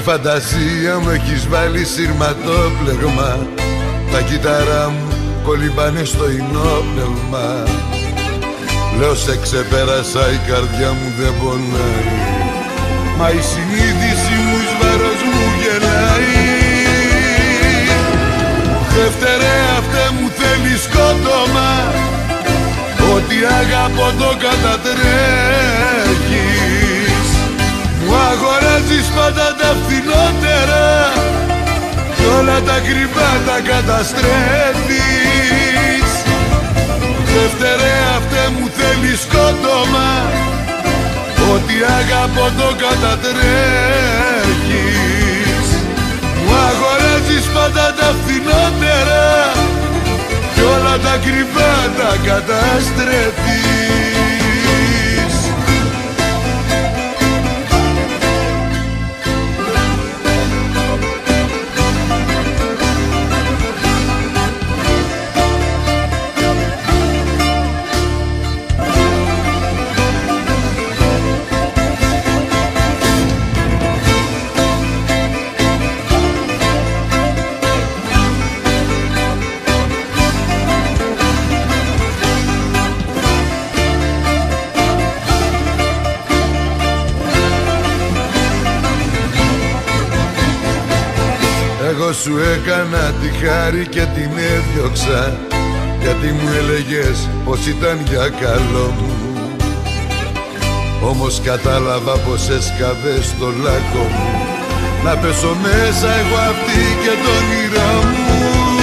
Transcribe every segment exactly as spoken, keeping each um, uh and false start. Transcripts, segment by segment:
φαντασία μου έχεις βάλει σειρματόπλεγμα. Τα κύτταρά μου κολυμπάνε στο ενόπνευμα. Λέω σε ξεπέρασα, η καρδιά μου δεν πονάει, μα η συνείδηση μου εις βάρος μου γελάει. Δεύτερε αυτέ μου θέλει σκότωμα, ό,τι αγαπώ το κατατρέχεις. Μου αγοράζεις πάντα τα φθηνότερα κι όλα τα κρυβά τα καταστρέφεις. Δεύτερε αυτέ μου θέλει σκότωμα, ό,τι αγαπώ το κατατρέχεις. Μου αγοράζεις πάντα τα φθηνότερα κι όλα τα κρυβά τα καταστρέφεις. Εγώ σου έκανα τη χάρη και την έδιωξα, γιατί μου έλεγες πως ήταν για καλό μου. Όμως κατάλαβα πως έσκαβες στο λάκκο μου, να πέσω μέσα εγώ αυτή και το όνειρό μου.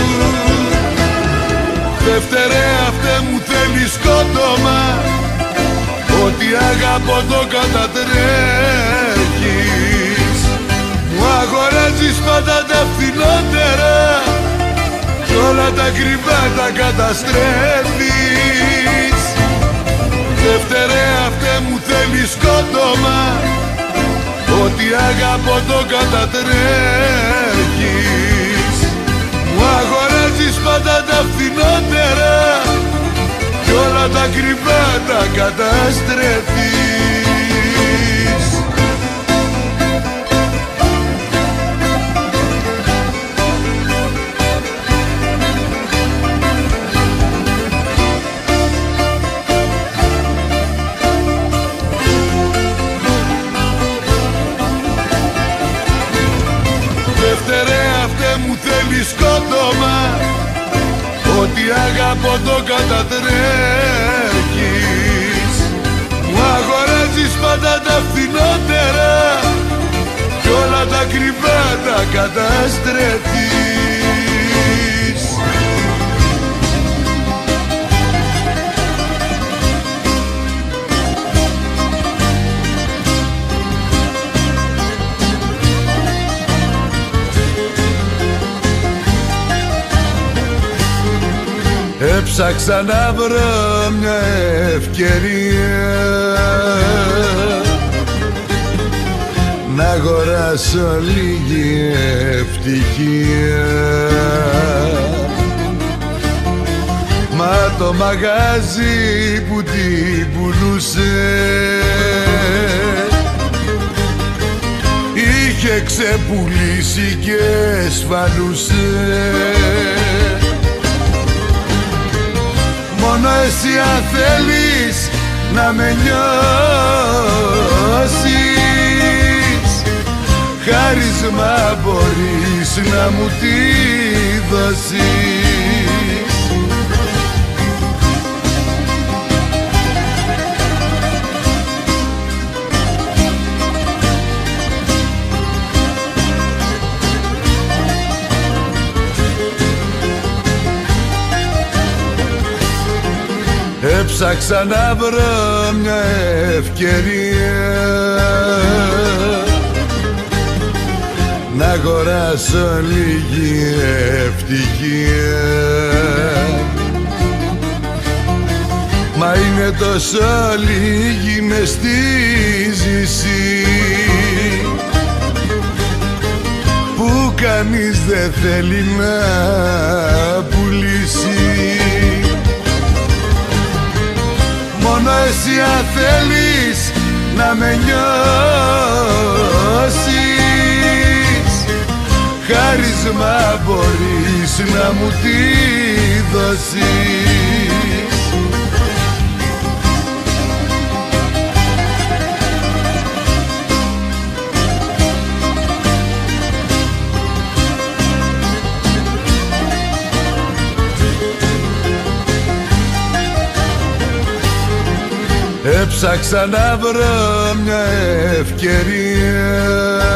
Δεύτερε αυτέ μου θέλει σκότωμα, ό,τι αγαπώ το κατατρέχεις. Μου αγοράζεις πάντα τα φθηνότερα κι όλα τα κρυβά τα καταστρέφεις. Δεύτερε αυτέ μου θέλει σκότωμα, ό,τι αγαπώ το κατατρέχεις. Μου αγοράζεις πάντα τα φθηνότερα κι όλα τα κρυβά τα καταστρέφεις. Δεύτερε αυτέ μου θέλει σκότωμα, ό,τι αγαπώ το κατατρέχεις. Μου αγοράζεις πάντα τα φθηνότερα κι όλα τα κρυβά τα καταστρέφεις. Έψαξα να βρω μια ευκαιρία να αγοράσω λίγη ευτυχία, μα το μαγάζι που την πουλούσε είχε ξεπουλήσει και σφαλούσε. Μόνο εσύ αν θέλεις να με νιώσεις, χάρισμα μπορείς να μου τη δώσεις. Έψαξα να βρω μια ευκαιρία να αγοράσω λίγη ευτυχία, μα είναι τόσο λίγη μες στη ζήση που κανείς δεν θέλει να πουλήσει. Μόνο εσύ αν θέλεις να με νιώσεις, χάρισμα μπορείς να μου τη δώσεις. Έψαξα να βρω μια ευκαιρία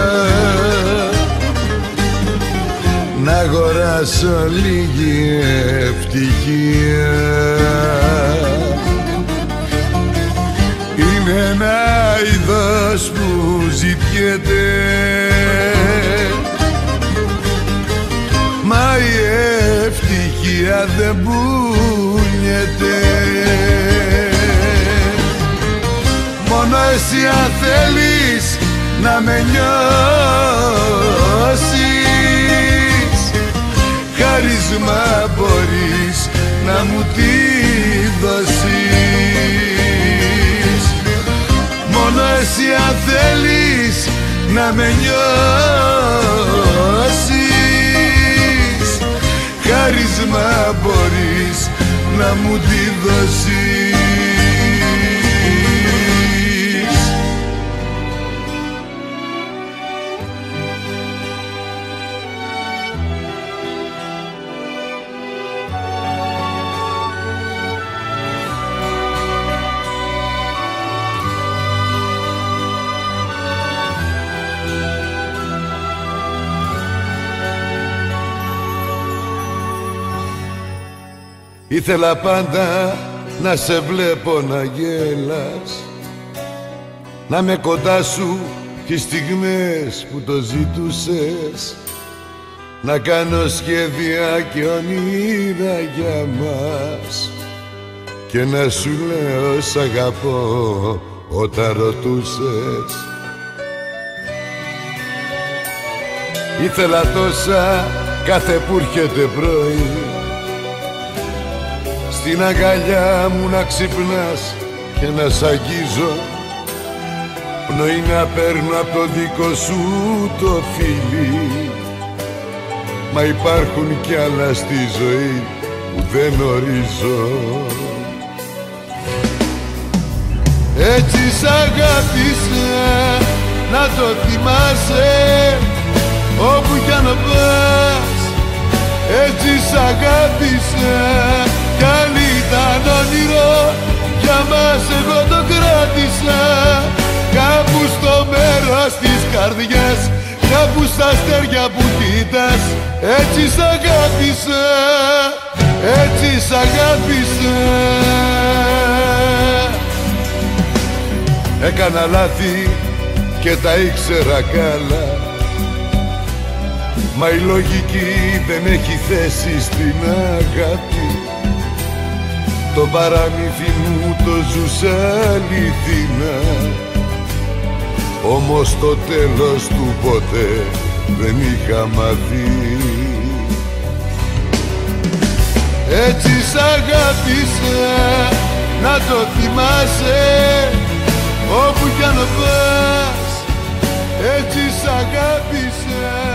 να αγοράσω λίγη ευτυχία. Είναι ένα είδος που ζητιέται, μα η ευτυχία δεν πουλιέται. Μόνο εσύ αν θέλεις να με νιώσεις, χάρισμα μπορείς να μου τη δώσεις. Μόνο εσύ αν θέλεις να με νιώσεις, χάρισμα μπορείς να μου τη δώσεις. Ήθελα πάντα να σε βλέπω να γέλας, να με κοντά σου τις στιγμές που το ζητούσες, να κάνω σχέδια και όνειρα για μας και να σου λέω σ' αγαπώ όταν ρωτούσες. Ήθελα τόσα κάθε που έρχεται πρωί στην αγκαλιά μου να ξυπνάς και να σ' αγγίζω, πνοή να παίρνω απ' το δικό σου το φίλι. Μα υπάρχουν κι άλλα στη ζωή που δεν ορίζω. Έτσι σ' αγάπησα να το θυμάσαι όπου κι αν πας. Έτσι σ' αγάπησα κι αν ήταν όνειρο για μας εγώ το κράτησα. Κάπου στο μέρος της καρδιάς, κάπου στα αστέρια που κοίτας. Έτσι σ' αγάπησα, έτσι σ' αγάπησα. Έκανα λάθη και τα ήξερα καλά, μα η λογική δεν έχει θέση στην αγάπη. Το παραμύθι μου το ζούσα αληθινά, όμως το τέλος του ποτέ δεν είχα μάθει. Έτσι σ' αγάπησα να το θυμάσαι όπου κι αν πας. Έτσι σ' αγάπησα.